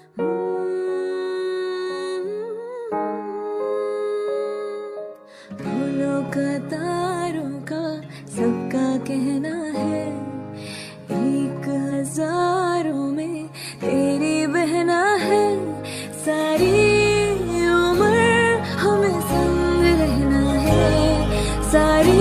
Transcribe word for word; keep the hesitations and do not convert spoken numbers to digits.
फूलों का तारों का सबका कहना है, एक हजारों में तेरी बहना है। सारी उम्र हमें संग रहना है, सारी